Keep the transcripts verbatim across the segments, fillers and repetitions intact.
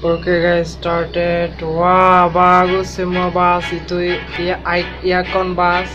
Oke guys, started. Wah, bagus semua bus itu ya, Icon bus,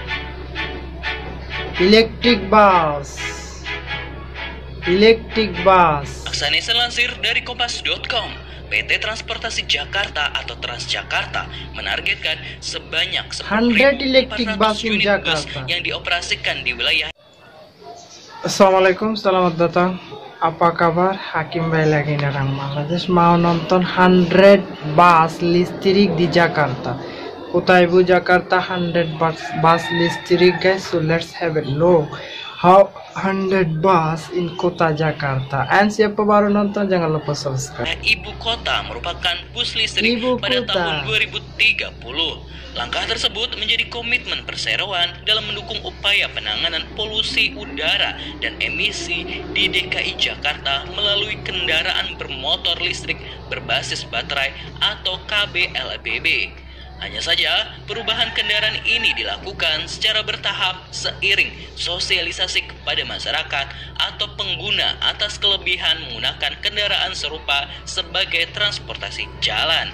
electric bus, electric bus. Aksanisa lansir dari kompas dot com, P T Transportasi Jakarta atau Transjakarta menargetkan sebanyak sepuluh ribu empat ratus unit bus yang dioperasikan di wilayah. Assalamualaikum, selamat datang. Apa kabar? Hakim Bhai lagi orang Bangladesh mau nonton one hundred bus listrik di Jakarta. Kota Ibu Jakarta one hundred bus, bus listrik guys. So let's have a look how one hundred bus in Kota Jakarta. And siapa baru nonton jangan lupa subscribe. Ibu kota merupakan bus listrik Ibu pada kota. tahun dua ribu tiga puluh. Langkah tersebut menjadi komitmen perseroan dalam mendukung upaya penanganan polusi udara dan emisi di D K I Jakarta melalui kendaraan bermotor listrik berbasis baterai atau K B L B B. Hanya saja, perubahan kendaraan ini dilakukan secara bertahap seiring sosialisasi kepada masyarakat atau pengguna atas kelebihan menggunakan kendaraan serupa sebagai transportasi jalan.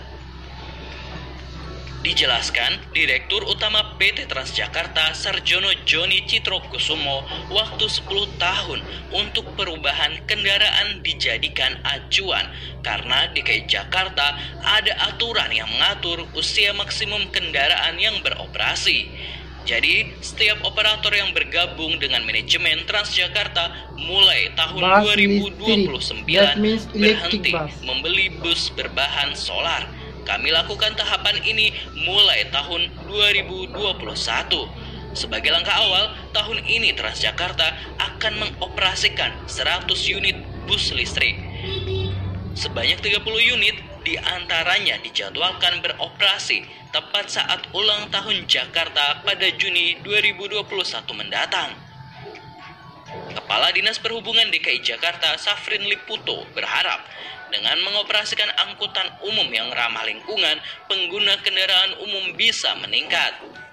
Dijelaskan, Direktur Utama P T Transjakarta Sarjono Joni Citrokusumo, waktu sepuluh tahun untuk perubahan kendaraan dijadikan acuan karena di D K I Jakarta ada aturan yang mengatur usia maksimum kendaraan yang beroperasi. Jadi, setiap operator yang bergabung dengan manajemen Transjakarta mulai tahun Bus dua ribu dua puluh sembilan listrik. berhenti That means membeli bus berbahan solar. Kami lakukan tahapan ini mulai tahun dua ribu dua puluh satu. Sebagai langkah awal, tahun ini Transjakarta akan mengoperasikan seratus unit bus listrik. Sebanyak tiga puluh unit diantaranya dijadwalkan beroperasi tepat saat ulang tahun Jakarta pada Juni dua ribu dua puluh satu mendatang. Kepala Dinas Perhubungan D K I Jakarta Safrin Liputo berharap dengan mengoperasikan angkutan umum yang ramah lingkungan, pengguna kendaraan umum bisa meningkat.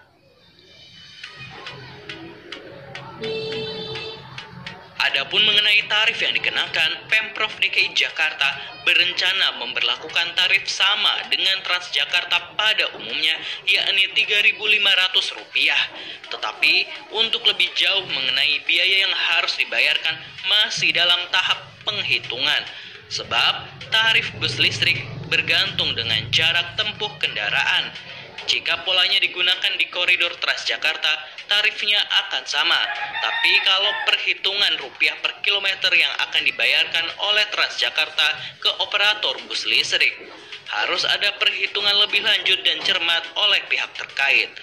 Adapun mengenai tarif yang dikenakan, Pemprov D K I Jakarta berencana memberlakukan tarif sama dengan Transjakarta pada umumnya, yakni tiga ribu lima ratus rupiah. Tetapi untuk lebih jauh mengenai biaya yang harus dibayarkan masih dalam tahap penghitungan. Sebab tarif bus listrik bergantung dengan jarak tempuh kendaraan. Jika polanya digunakan di koridor Transjakarta, tarifnya akan sama. Tapi kalau perhitungan rupiah per kilometer yang akan dibayarkan oleh Transjakarta ke operator bus listrik, harus ada perhitungan lebih lanjut dan cermat oleh pihak terkait.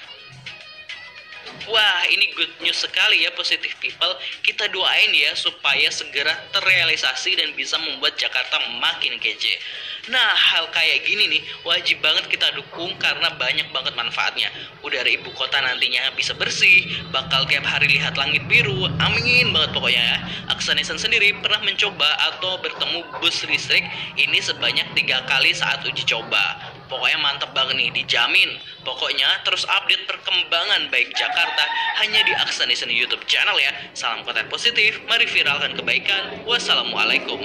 Wah, ini good news sekali ya positive people. Kita doain ya supaya segera terrealisasi dan bisa membuat Jakarta makin kece. Nah, hal kayak gini nih wajib banget kita dukung karena banyak banget manfaatnya. Udara ibu kota nantinya bisa bersih, bakal tiap hari lihat langit biru. Amin banget pokoknya ya. Aksanisan sendiri pernah mencoba atau bertemu bus listrik ini sebanyak tiga kali saat uji coba. Pokoknya mantep banget nih, dijamin. Pokoknya terus update perkembangan baik Jakarta hanya di Aksanison YouTube channel ya. Salam konten positif, mari viralkan kebaikan. Wassalamualaikum.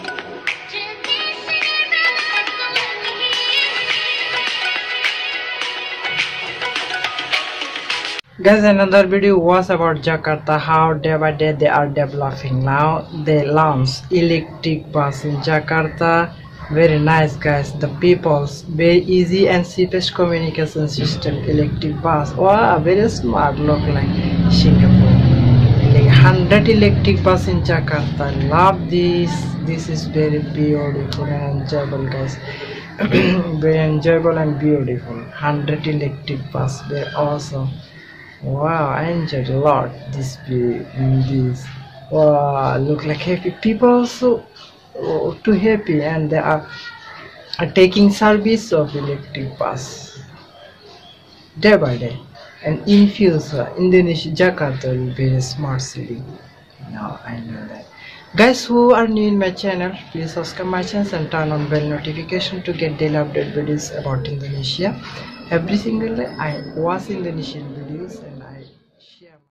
Guys, another video was about Jakarta, how day by day they are developing. Now they launch electric bus in Jakarta. Very nice guys, the people's very easy and cheapest communication system electric bus. Wow, very smart, look like Singapore. Like one hundred electric bus in Jakarta. Love this. This is very beautiful and enjoyable guys. Very enjoyable and beautiful. one hundred electric bus, very awesome. Wow, I enjoyed a lot this this. Wow, look like happy people also. Oh, too happy, and they are, are taking service of electric bus day by day, and in future Indonesia Jakarta will be a smart city. Now I know that. Guys who are new in my channel, please subscribe my channel and turn on bell notification to get daily update videos about Indonesia. Every single day I watch Indonesian videos and